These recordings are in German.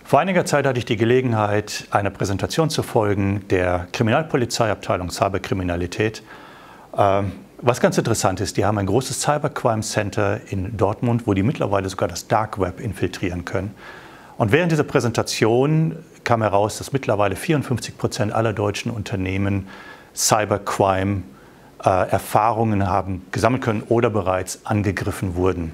Vor einiger Zeit hatte ich die Gelegenheit, einer Präsentation zu folgen der Kriminalpolizeiabteilung Cyberkriminalität. Was ganz interessant ist, die haben ein großes Cybercrime Center in Dortmund, wo die mittlerweile sogar das Dark Web infiltrieren können. Und während dieser Präsentation kam heraus, dass mittlerweile 54% aller deutschen Unternehmen Cybercrime Erfahrungen haben gesammelt können oder bereits angegriffen wurden.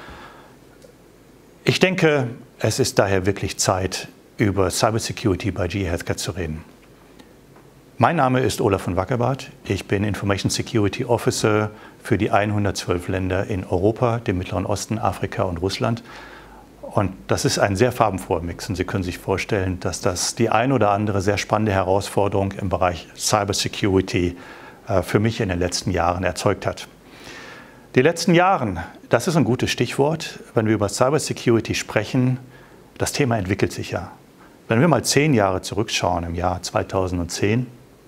Ich denke, es ist daher wirklich Zeit, über Cybersecurity bei GE Healthcare zu reden. Mein Name ist Olaf von Wackerbarth. Ich bin Information Security Officer für die 112 Länder in Europa, dem Mittleren Osten, Afrika und Russland. Und das ist ein sehr farbenfroher Mix. Und Sie können sich vorstellen, dass das die ein oder andere sehr spannende Herausforderung im Bereich Cybersecurity für mich in den letzten Jahren erzeugt hat. Die letzten Jahre, das ist ein gutes Stichwort, wenn wir über Cybersecurity sprechen. Das Thema entwickelt sich ja. Wenn wir mal 10 Jahre zurückschauen, im Jahr 2010,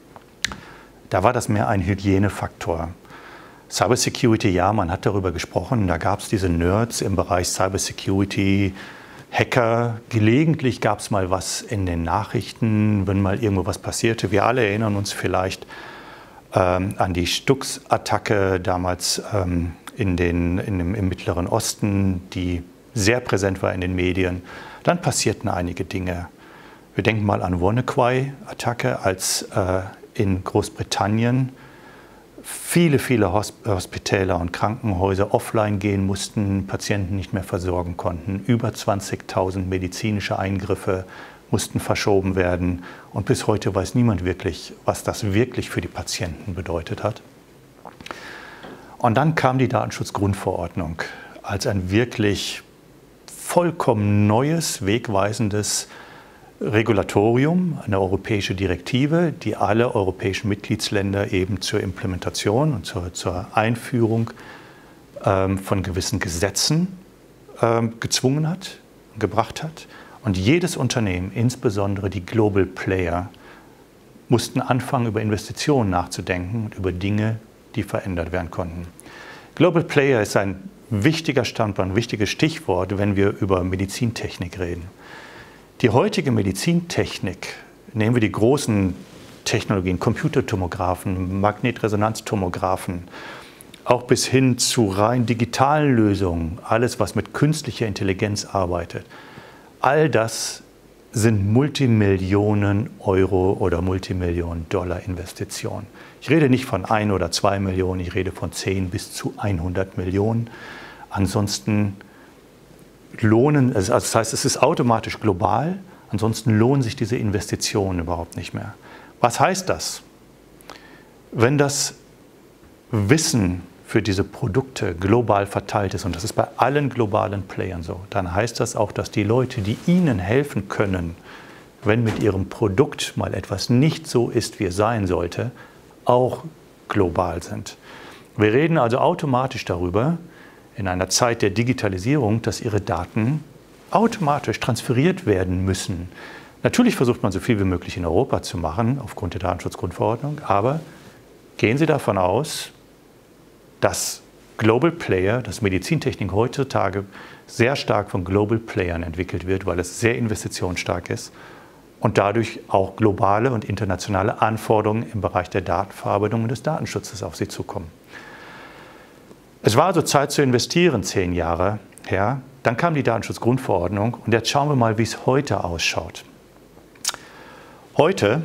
da war das mehr ein Hygienefaktor. Cybersecurity, ja, man hat darüber gesprochen, da gab es diese Nerds im Bereich Cybersecurity, Hacker, gelegentlich gab es mal was in den Nachrichten, wenn mal irgendwo was passierte. Wir alle erinnern uns vielleicht an die Stux-Attacke damals im Mittleren Osten, die sehr präsent war in den Medien. Dann passierten einige Dinge. Wir denken mal an WannaCry-Attacke, als in Großbritannien viele Hospitäler und Krankenhäuser offline gehen mussten, Patienten nicht mehr versorgen konnten. Über 20.000 medizinische Eingriffe mussten verschoben werden. Und bis heute weiß niemand wirklich, was das wirklich für die Patienten bedeutet hat. Und dann kam die Datenschutzgrundverordnung als ein wirklich vollkommen neues, wegweisendes Regulatorium, eine europäische Direktive, die alle europäischen Mitgliedsländer eben zur Implementation und zur Einführung von gewissen Gesetzen gezwungen hat, gebracht hat. Und jedes Unternehmen, insbesondere die Global Player, mussten anfangen, über Investitionen nachzudenken und über Dinge, die verändert werden konnten. Global Player ist ein wichtiger Standbein, ein wichtiges Stichwort, wenn wir über Medizintechnik reden. Die heutige Medizintechnik, nehmen wir die großen Technologien, Computertomographen, Magnetresonanztomographen, auch bis hin zu rein digitalen Lösungen, alles, was mit künstlicher Intelligenz arbeitet. All das sind Multimillionen Euro oder Multimillionen Dollar Investitionen. Ich rede nicht von 1 oder 2 Millionen, ich rede von 10 bis zu 100 Millionen. Ansonsten also das heißt, es ist automatisch global, ansonsten lohnen sich diese Investitionen überhaupt nicht mehr. Was heißt das? Wenn das Wissen für diese Produkte global verteilt ist, und das ist bei allen globalen Playern so, dann heißt das auch, dass die Leute, die ihnen helfen können, wenn mit ihrem Produkt mal etwas nicht so ist, wie es sein sollte, auch global sind. Wir reden also automatisch darüber, in einer Zeit der Digitalisierung, dass ihre Daten automatisch transferiert werden müssen. Natürlich versucht man so viel wie möglich in Europa zu machen, aufgrund der Datenschutzgrundverordnung, aber gehen Sie davon aus, dass Global Player, dass Medizintechnik heutzutage sehr stark von Global Playern entwickelt wird, weil es sehr investitionsstark ist und dadurch auch globale und internationale Anforderungen im Bereich der Datenverarbeitung und des Datenschutzes auf sie zukommen. Es war also Zeit zu investieren, 10 Jahre her. Dann kam die Datenschutzgrundverordnung und jetzt schauen wir mal, wie es heute ausschaut. Heute,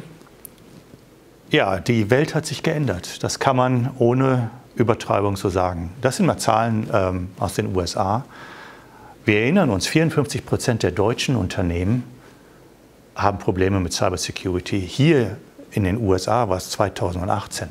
ja, die Welt hat sich geändert. Das kann man ohne Übertreibung so sagen. Das sind mal Zahlen aus den USA. Wir erinnern uns, 54% der deutschen Unternehmen haben Probleme mit Cybersecurity. Hier in den USA war es 2018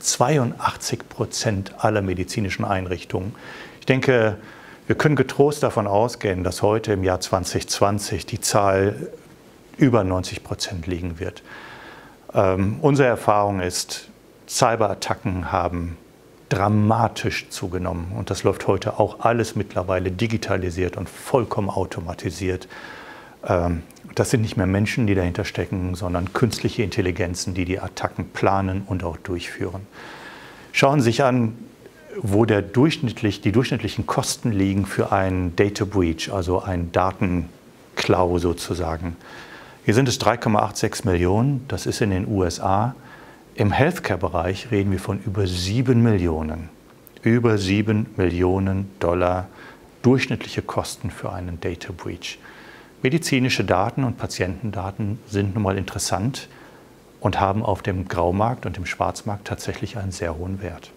82% aller medizinischen Einrichtungen. Ich denke, wir können getrost davon ausgehen, dass heute im Jahr 2020 die Zahl über 90% liegen wird. Unsere Erfahrung ist, Cyberattacken haben dramatisch zugenommen und das läuft heute auch alles mittlerweile digitalisiert und vollkommen automatisiert. Das sind nicht mehr Menschen, die dahinter stecken, sondern künstliche Intelligenzen, die die Attacken planen und auch durchführen. Schauen Sie sich an, wo die durchschnittlichen Kosten liegen für einen Data Breach, also einen Datenklau sozusagen. Hier sind es 3,86 Millionen, das ist in den USA. Im Healthcare-Bereich reden wir von über 7 Millionen. Über 7 Millionen Dollar durchschnittliche Kosten für einen Data Breach. Medizinische Daten und Patientendaten sind nun mal interessant und haben auf dem Graumarkt und dem Schwarzmarkt tatsächlich einen sehr hohen Wert.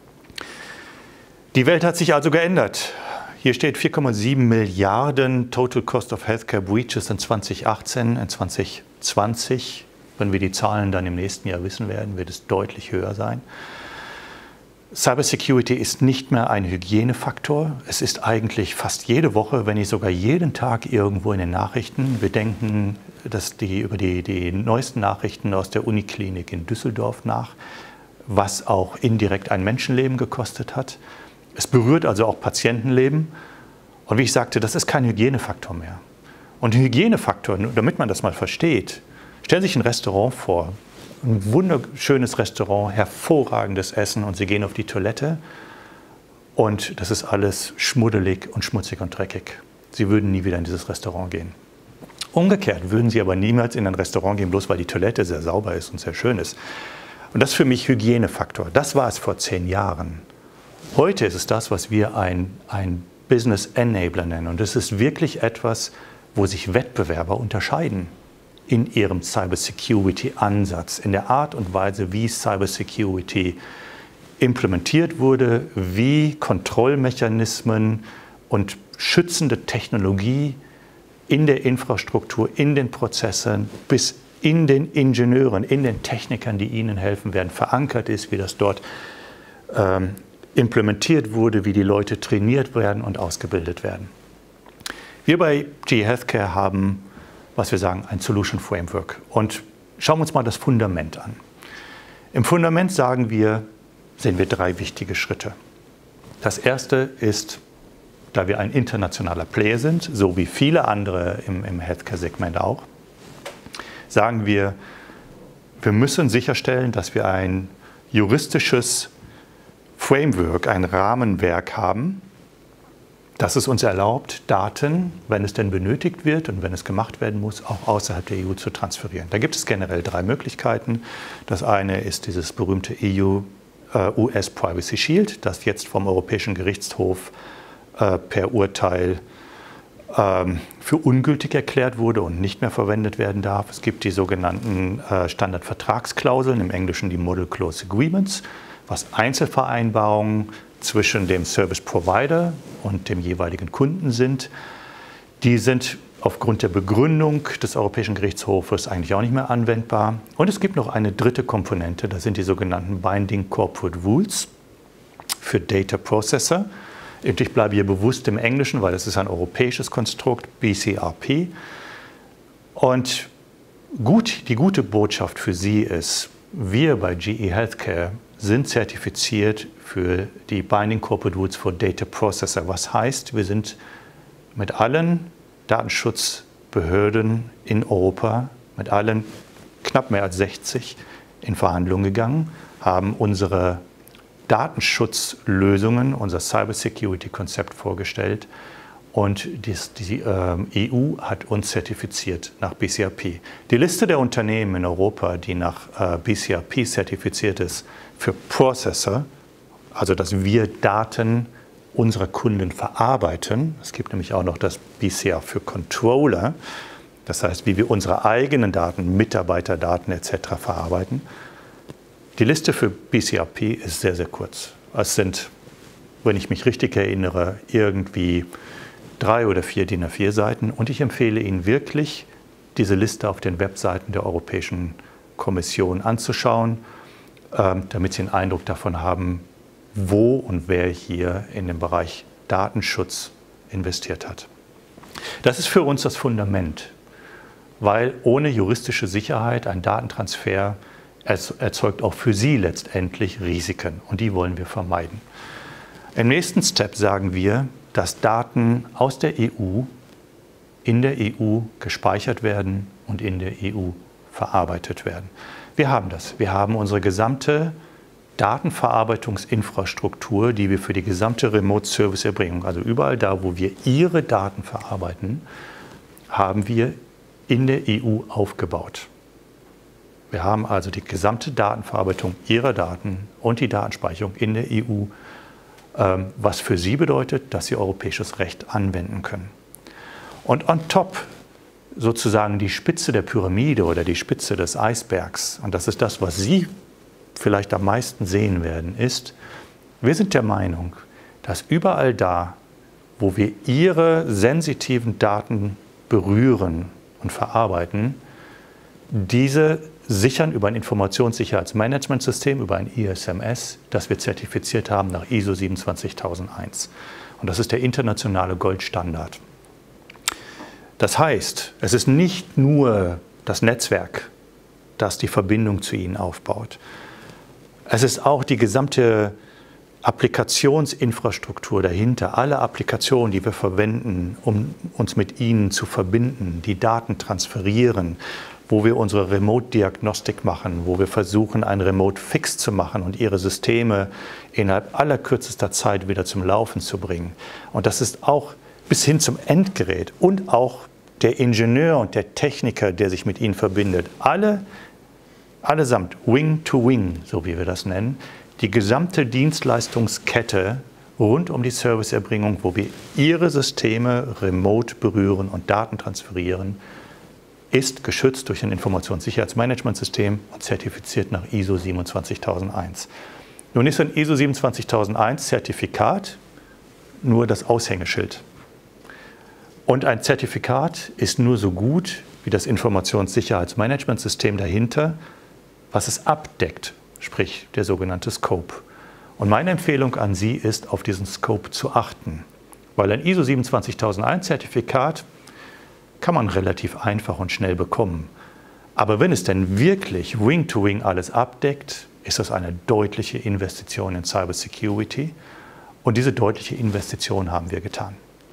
Die Welt hat sich also geändert. Hier steht 4,7 Milliarden Total Cost of Healthcare Breaches in 2018, in 2020. Wenn wir die Zahlen dann im nächsten Jahr wissen werden, wird es deutlich höher sein. Cybersecurity ist nicht mehr ein Hygienefaktor. Es ist eigentlich fast jede Woche, wenn nicht sogar jeden Tag irgendwo in den Nachrichten. Wir denken über die neuesten Nachrichten aus der Uniklinik in Düsseldorf nach, was auch indirekt ein Menschenleben gekostet hat. Es berührt also auch Patientenleben. Und wie ich sagte, das ist kein Hygienefaktor mehr. Und ein Hygienefaktor, damit man das mal versteht, stellen Sie sich ein Restaurant vor. Ein wunderschönes Restaurant, hervorragendes Essen und Sie gehen auf die Toilette und das ist alles schmuddelig und schmutzig und dreckig. Sie würden nie wieder in dieses Restaurant gehen. Umgekehrt würden Sie aber niemals in ein Restaurant gehen, bloß weil die Toilette sehr sauber ist und sehr schön ist. Und das ist für mich Hygienefaktor. Das war es vor 10 Jahren. Heute ist es das, was wir ein Business Enabler nennen. Und das ist wirklich etwas, wo sich Wettbewerber unterscheiden in ihrem Cybersecurity-Ansatz, in der Art und Weise, wie Cybersecurity implementiert wurde, wie Kontrollmechanismen und schützende Technologie in der Infrastruktur, in den Prozessen bis in den Ingenieuren, in den Technikern, die ihnen helfen werden, verankert ist, wie das dort implementiert wurde, wie die Leute trainiert werden und ausgebildet werden. Wir bei GE Healthcare haben, was wir sagen, ein Solution Framework. Und schauen wir uns mal das Fundament an. Im Fundament sehen wir 3 wichtige Schritte. Das erste ist, da wir ein internationaler Player sind, so wie viele andere im Healthcare-Segment auch, sagen wir, wir müssen sicherstellen, dass wir ein juristisches Framework, ein Rahmenwerk haben, das es uns erlaubt, Daten, wenn es denn benötigt wird und wenn es gemacht werden muss, auch außerhalb der EU zu transferieren. Da gibt es generell 3 Möglichkeiten. Das eine ist dieses berühmte EU-US Privacy Shield, das jetzt vom Europäischen Gerichtshof per Urteil für ungültig erklärt wurde und nicht mehr verwendet werden darf. Es gibt die sogenannten Standardvertragsklauseln, im Englischen die Model Clause Agreements, was Einzelvereinbarungen zwischen dem Service Provider und dem jeweiligen Kunden sind. Die sind aufgrund der Begründung des Europäischen Gerichtshofes eigentlich auch nicht mehr anwendbar. Und es gibt noch eine dritte Komponente, das sind die sogenannten Binding Corporate Rules für Data Processor. Und ich bleibe hier bewusst im Englischen, weil das ist ein europäisches Konstrukt, BCRP. Und die gute Botschaft für Sie ist, wir bei GE Healthcare sind zertifiziert für die Binding Corporate Rules for Data Processor. Was heißt, wir sind mit allen Datenschutzbehörden in Europa, mit allen knapp mehr als 60 in Verhandlungen gegangen, haben unsere Datenschutzlösungen, unser Cybersecurity-Konzept vorgestellt und die EU hat uns zertifiziert nach BCRP. Die Liste der Unternehmen in Europa, die nach BCRP zertifiziert ist für Processor, also dass wir Daten unserer Kunden verarbeiten. Es gibt nämlich auch noch das BCR für Controller, das heißt, wie wir unsere eigenen Daten, Mitarbeiterdaten etc. verarbeiten. Die Liste für BCRP ist sehr, sehr kurz. Es sind, wenn ich mich richtig erinnere, irgendwie 3 oder 4 DIN A4 Seiten und ich empfehle Ihnen wirklich, diese Liste auf den Webseiten der Europäischen Kommission anzuschauen, damit Sie einen Eindruck davon haben, wo und wer hier in den Bereich Datenschutz investiert hat. Das ist für uns das Fundament, weil ohne juristische Sicherheit ein Datentransfer erzeugt auch für Sie letztendlich Risiken und die wollen wir vermeiden. Im nächsten Step sagen wir, dass Daten aus der EU in der EU gespeichert werden und in der EU verarbeitet werden. Wir haben das. Wir haben unsere gesamte Datenverarbeitungsinfrastruktur, die wir für die gesamte Remote-Service-Erbringung, also überall da, wo wir Ihre Daten verarbeiten, haben wir in der EU aufgebaut. Wir haben also die gesamte Datenverarbeitung Ihrer Daten und die Datenspeicherung in der EU, was für Sie bedeutet, dass Sie europäisches Recht anwenden können. Und on top sozusagen die Spitze der Pyramide oder die Spitze des Eisbergs, und das ist das, was Sie vielleicht am meisten sehen werden, ist, wir sind der Meinung, dass überall da, wo wir Ihre sensitiven Daten berühren und verarbeiten, diese sichern über ein Informationssicherheitsmanagementsystem, über ein ISMS, das wir zertifiziert haben nach ISO 27001. Und das ist der internationale Goldstandard. Das heißt, es ist nicht nur das Netzwerk, das die Verbindung zu Ihnen aufbaut. Es ist auch die gesamte Applikationsinfrastruktur dahinter, alle Applikationen, die wir verwenden, um uns mit Ihnen zu verbinden, die Daten transferieren, wo wir unsere Remote-Diagnostik machen, wo wir versuchen, einen Remote-Fix zu machen und Ihre Systeme innerhalb allerkürzester Zeit wieder zum Laufen zu bringen. Und das ist auch bis hin zum Endgerät und auch der Ingenieur und der Techniker, der sich mit Ihnen verbindet. Allesamt Wing to Wing, so wie wir das nennen, die gesamte Dienstleistungskette rund um die Serviceerbringung, wo wir Ihre Systeme remote berühren und Daten transferieren, ist geschützt durch ein Informationssicherheitsmanagementsystem und zertifiziert nach ISO 27001. Nun ist ein ISO 27001 Zertifikat nur das Aushängeschild. Und ein Zertifikat ist nur so gut wie das Informationssicherheitsmanagementsystem dahinter, was es abdeckt, sprich der sogenannte Scope. Und meine Empfehlung an Sie ist, auf diesen Scope zu achten, weil ein ISO 27001 Zertifikat kann man relativ einfach und schnell bekommen. Aber wenn es denn wirklich Wing-to-Wing alles abdeckt, ist das eine deutliche Investition in Cybersecurity. Und diese deutliche Investition haben wir getan.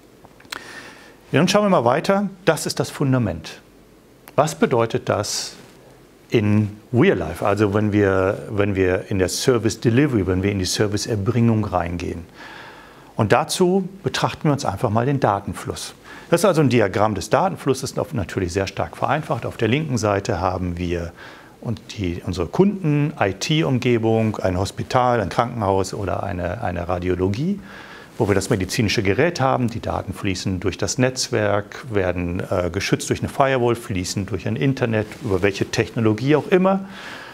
Nun schauen wir mal weiter. Das ist das Fundament. Was bedeutet das in Real Life? Also wenn wir in der Service Delivery, wenn wir in die Serviceerbringung reingehen. Und dazu betrachten wir uns einfach mal den Datenfluss. Das ist also ein Diagramm des Datenflusses, natürlich sehr stark vereinfacht. Auf der linken Seite haben wir unsere Kunden, IT-Umgebung, ein Hospital, ein Krankenhaus oder eine Radiologie, wo wir das medizinische Gerät haben. Die Daten fließen durch das Netzwerk, werden geschützt durch eine Firewall, fließen durch ein Internet, über welche Technologie auch immer,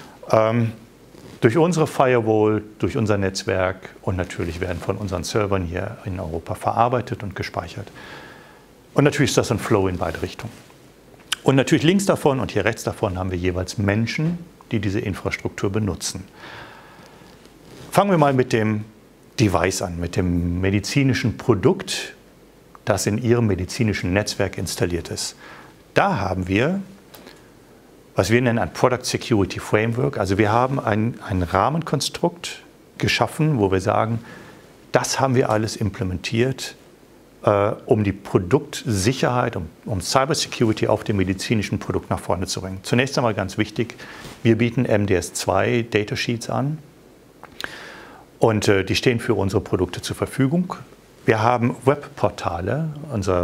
durch unsere Firewall, durch unser Netzwerk und natürlich werden von unseren Servern hier in Europa verarbeitet und gespeichert. Und natürlich ist das ein Flow in beide Richtungen. Und natürlich links davon und hier rechts davon haben wir jeweils Menschen, die diese Infrastruktur benutzen. Fangen wir mal mit dem Device an, mit dem medizinischen Produkt, das in Ihrem medizinischen Netzwerk installiert ist. Da haben wir, was wir nennen, ein Product Security Framework. Also wir haben ein Rahmenkonstrukt geschaffen, wo wir sagen, das haben wir alles implementiert, um die Produktsicherheit, um Cybersecurity auf dem medizinischen Produkt nach vorne zu bringen. Zunächst einmal ganz wichtig, wir bieten MDS2 Datasheets an und die stehen für unsere Produkte zur Verfügung. Wir haben Webportale, unser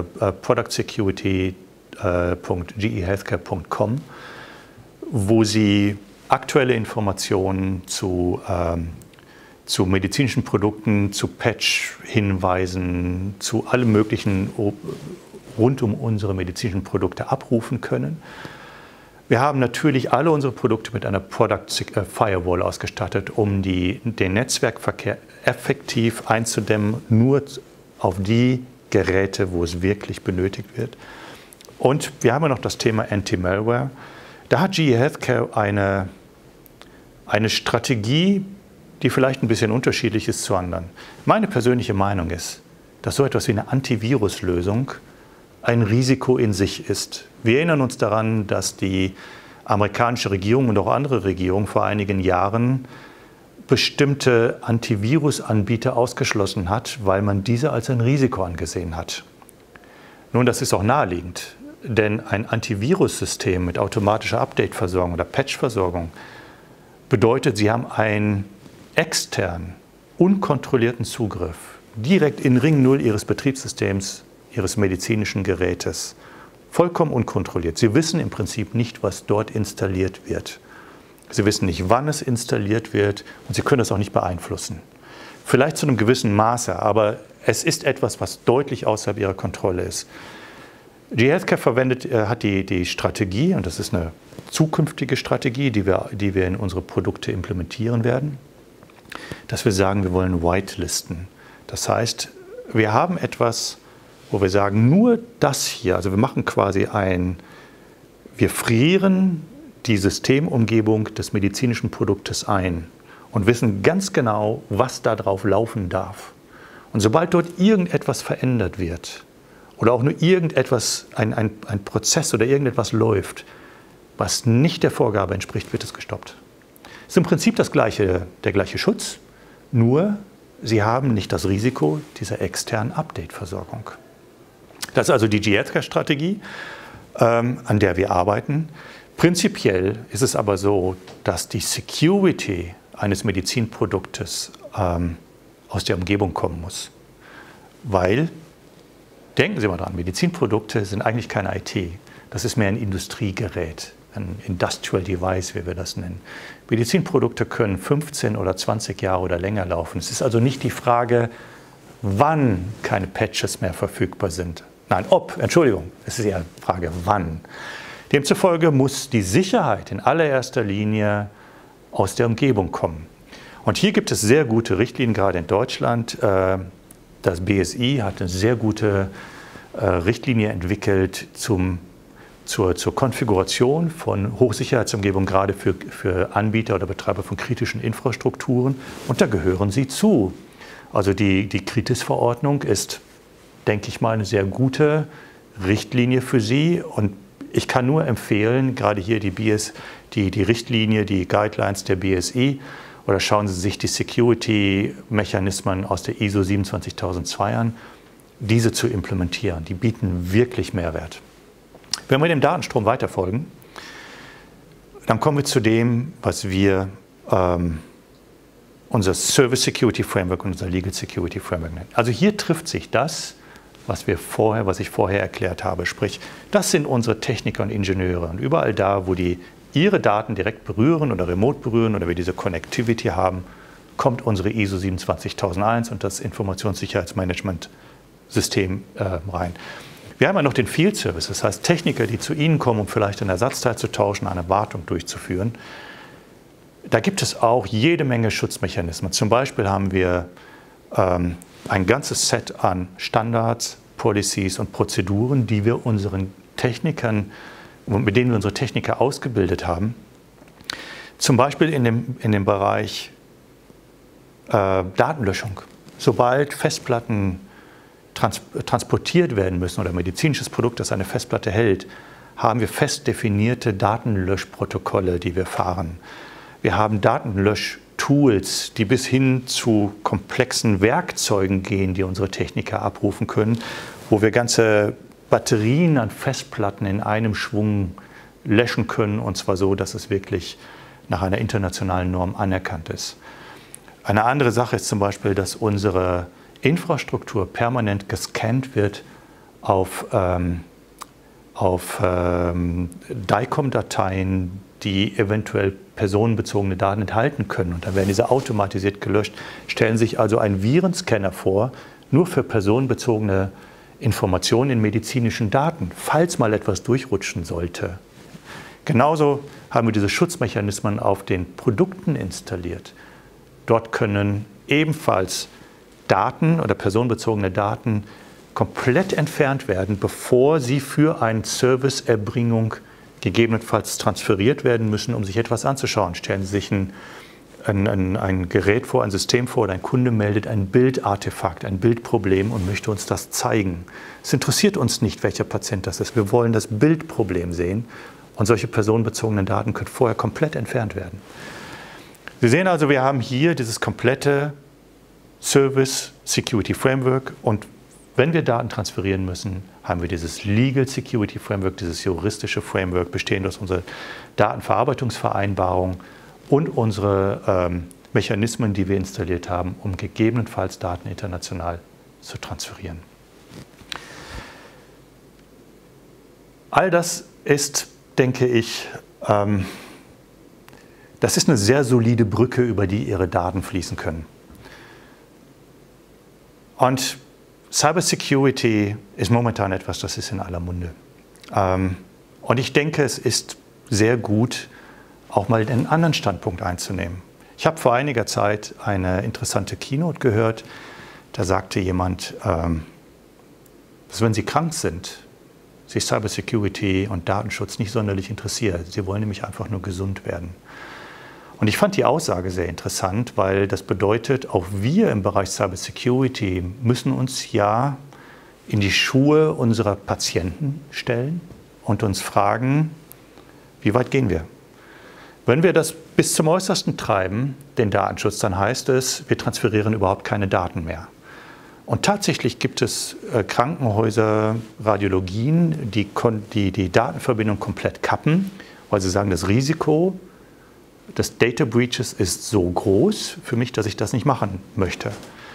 productsecurity.gehealthcare.com, wo Sie aktuelle Informationen zu medizinischen Produkten, zu Patch-Hinweisen, zu allem Möglichen rund um unsere medizinischen Produkte abrufen können. Wir haben natürlich alle unsere Produkte mit einer Product Firewall ausgestattet, um den Netzwerkverkehr effektiv einzudämmen, nur auf die Geräte, wo es wirklich benötigt wird. Und wir haben noch das Thema Anti-Malware. Da hat GE Healthcare eine Strategie, die vielleicht ein bisschen unterschiedlich ist zu anderen. Meine persönliche Meinung ist, dass so etwas wie eine Antiviruslösung ein Risiko in sich ist. Wir erinnern uns daran, dass die amerikanische Regierung und auch andere Regierungen vor einigen Jahren bestimmte Antivirusanbieter ausgeschlossen hat, weil man diese als ein Risiko angesehen hat. Nun, das ist auch naheliegend, denn ein Antivirussystem mit automatischer Update-Versorgung oder Patch-Versorgung bedeutet, Sie haben einen externen, unkontrollierten Zugriff direkt in Ring 0 Ihres Betriebssystems, Ihres medizinischen Gerätes Vollkommen unkontrolliert. Sie wissen im Prinzip nicht, was dort installiert wird. Sie wissen nicht, wann es installiert wird und Sie können das auch nicht beeinflussen. Vielleicht zu einem gewissen Maße, aber es ist etwas, was deutlich außerhalb Ihrer Kontrolle ist. GE Healthcare hat die Strategie, und das ist eine zukünftige Strategie, die wir in unsere Produkte implementieren werden, dass wir sagen, wir wollen whitelisten. Das heißt, wir haben etwas, wo wir sagen, nur das hier, also wir machen quasi wir frieren die Systemumgebung des medizinischen Produktes ein und wissen ganz genau, was da drauf laufen darf. Und sobald dort irgendetwas verändert wird oder auch nur irgendetwas, ein Prozess oder irgendetwas läuft, was nicht der Vorgabe entspricht, wird es gestoppt. Es ist im Prinzip der gleiche Schutz, nur Sie haben nicht das Risiko dieser externen Update-Versorgung. Das ist also die GE Healthcare-Strategie, an der wir arbeiten. Prinzipiell ist es aber so, dass die Security eines Medizinproduktes aus der Umgebung kommen muss. Weil, denken Sie mal dran, Medizinprodukte sind eigentlich keine IT. Das ist mehr ein Industriegerät, ein Industrial Device, wie wir das nennen. Medizinprodukte können 15 oder 20 Jahre oder länger laufen. Es ist also nicht die Frage, wann keine Patches mehr verfügbar sind. Nein, Entschuldigung, es ist eher die Frage, wann. Demzufolge muss die Sicherheit in allererster Linie aus der Umgebung kommen. Und hier gibt es sehr gute Richtlinien, gerade in Deutschland. Das BSI hat eine sehr gute Richtlinie entwickelt zur Konfiguration von Hochsicherheitsumgebungen, gerade für Anbieter oder Betreiber von kritischen Infrastrukturen. Und da gehören sie zu. Also die KRITIS-Verordnung ist, denke ich mal, eine sehr gute Richtlinie für Sie. Und ich kann nur empfehlen, gerade hier die Richtlinie, die Guidelines der BSI, oder schauen Sie sich die Security-Mechanismen aus der ISO 27002 an, diese zu implementieren. Die bieten wirklich Mehrwert. Wenn wir dem Datenstrom weiterfolgen, dann kommen wir zu dem, was wir unser Service Security Framework und unser Legal Security Framework nennen. Also hier trifft sich das, was ich vorher erklärt habe. Sprich, das sind unsere Techniker und Ingenieure. Und überall da, wo die ihre Daten direkt berühren oder remote berühren oder wir diese Connectivity haben, kommt unsere ISO 27001 und das Informationssicherheitsmanagement-System rein. Wir haben ja noch den Field Service, das heißt Techniker, die zu Ihnen kommen, um vielleicht ein Ersatzteil zu tauschen, eine Wartung durchzuführen. Da gibt es auch jede Menge Schutzmechanismen. Zum Beispiel haben wir ein ganzes Set an Standards, Policies und Prozeduren, die wir unseren Technikern, mit denen wir unsere Techniker ausgebildet haben. Zum Beispiel in dem Bereich Datenlöschung. Sobald Festplatten transportiert werden müssen oder ein medizinisches Produkt, das eine Festplatte hält, haben wir fest definierte Datenlöschprotokolle, die wir fahren. Wir haben Datenlöschtools, die bis hin zu komplexen Werkzeugen gehen, die unsere Techniker abrufen können, wo wir ganze Batterien an Festplatten in einem Schwung löschen können, und zwar so, dass es wirklich nach einer internationalen Norm anerkannt ist. Eine andere Sache ist zum Beispiel, dass unsere Infrastruktur permanent gescannt wird auf DICOM-Dateien, die eventuell personenbezogene Daten enthalten können. Und dann werden diese automatisiert gelöscht. Stellen sich also einen Virenscanner vor, nur für personenbezogene Informationen in medizinischen Daten, falls mal etwas durchrutschen sollte. Genauso haben wir diese Schutzmechanismen auf den Produkten installiert. Dort können ebenfalls Daten oder personenbezogene Daten komplett entfernt werden, bevor sie für eine Serviceerbringung gegebenenfalls transferiert werden müssen, um sich etwas anzuschauen. Stellen Sie sich ein Gerät vor, ein System vor, oder ein Kunde meldet ein Bildartefakt, ein Bildproblem und möchte uns das zeigen. Es interessiert uns nicht, welcher Patient das ist. Wir wollen das Bildproblem sehen und solche personenbezogenen Daten können vorher komplett entfernt werden. Sie sehen also, wir haben hier dieses komplette Service Security Framework, und wenn wir Daten transferieren müssen, haben wir dieses Legal Security Framework, dieses juristische Framework, bestehend aus unserer Datenverarbeitungsvereinbarung und unsere Mechanismen, die wir installiert haben, um gegebenenfalls Daten international zu transferieren. All das ist, denke ich, das ist eine sehr solide Brücke, über die Ihre Daten fließen können. Und Cybersecurity ist momentan etwas, das ist in aller Munde. Und ich denke, es ist sehr gut, auch mal einen anderen Standpunkt einzunehmen. Ich habe vor einiger Zeit eine interessante Keynote gehört. Da sagte jemand, dass wenn Sie krank sind, sich Cybersecurity und Datenschutz nicht sonderlich interessiert. Sie wollen nämlich einfach nur gesund werden. Und ich fand die Aussage sehr interessant, weil das bedeutet, auch wir im Bereich Cybersecurity müssen uns ja in die Schuhe unserer Patienten stellen und uns fragen, wie weit gehen wir? Wenn wir das bis zum Äußersten treiben, den Datenschutz, dann heißt es, wir transferieren überhaupt keine Daten mehr. Und tatsächlich gibt es Krankenhäuser, Radiologien, die Datenverbindung komplett kappen, weil sie sagen, das Risiko des Data Breaches ist so groß für mich, dass ich das nicht machen möchte.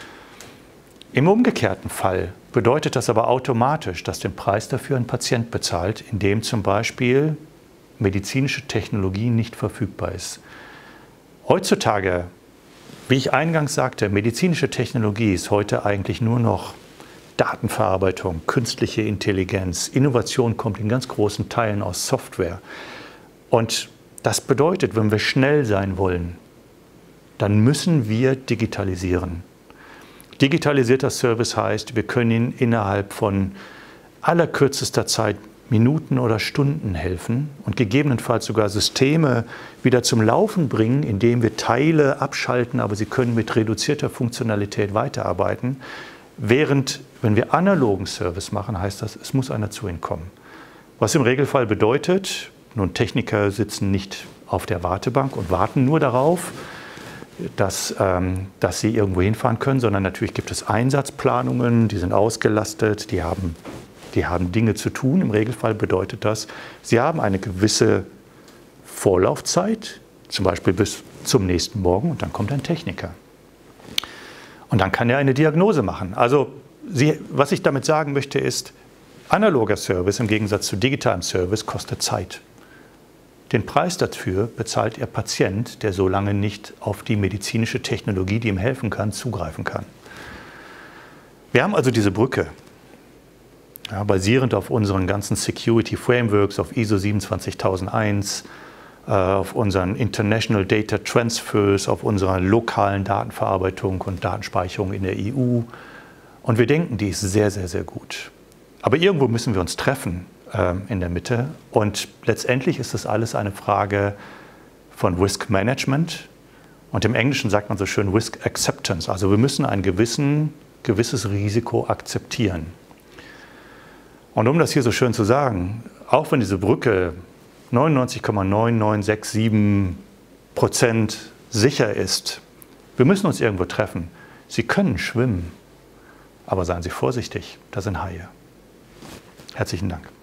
Im umgekehrten Fall bedeutet das aber automatisch, dass den Preis dafür ein Patient bezahlt, indem zum Beispiel medizinische Technologie nicht verfügbar ist. Heutzutage, wie ich eingangs sagte, medizinische Technologie ist heute eigentlich nur noch Datenverarbeitung, künstliche Intelligenz. Innovation kommt in ganz großen Teilen aus Software. Und das bedeutet, wenn wir schnell sein wollen, dann müssen wir digitalisieren. Digitalisierter Service heißt, wir können Ihnen innerhalb von allerkürzester Zeit Minuten oder Stunden helfen und gegebenenfalls sogar Systeme wieder zum Laufen bringen, indem wir Teile abschalten, aber sie können mit reduzierter Funktionalität weiterarbeiten. Während, wenn wir analogen Service machen, heißt das, es muss einer zu Ihnen kommen. Was im Regelfall bedeutet, nun, Techniker sitzen nicht auf der Wartebank und warten nur darauf, dass sie irgendwo hinfahren können, sondern natürlich gibt es Einsatzplanungen, die sind ausgelastet, die haben Dinge zu tun. Im Regelfall bedeutet das, sie haben eine gewisse Vorlaufzeit, zum Beispiel bis zum nächsten Morgen, und dann kommt ein Techniker. Und dann kann er eine Diagnose machen. Also, was ich damit sagen möchte, ist, analoger Service im Gegensatz zu digitalem Service kostet Zeit. Den Preis dafür bezahlt Ihr Patient, der so lange nicht auf die medizinische Technologie, die ihm helfen kann, zugreifen kann. Wir haben also diese Brücke. Ja, basierend auf unseren ganzen Security Frameworks, auf ISO 27001, auf unseren International Data Transfers, auf unserer lokalen Datenverarbeitung und Datenspeicherung in der EU. Und wir denken, die ist sehr, sehr, sehr gut. Aber irgendwo müssen wir uns treffen in der Mitte. Und letztendlich ist das alles eine Frage von Risk Management. Und im Englischen sagt man so schön Risk Acceptance. Also wir müssen ein gewisses Risiko akzeptieren. Und um das hier so schön zu sagen, auch wenn diese Brücke 99,9967% sicher ist, wir müssen uns irgendwo treffen. Sie können schwimmen, aber seien Sie vorsichtig, da sind Haie. Herzlichen Dank.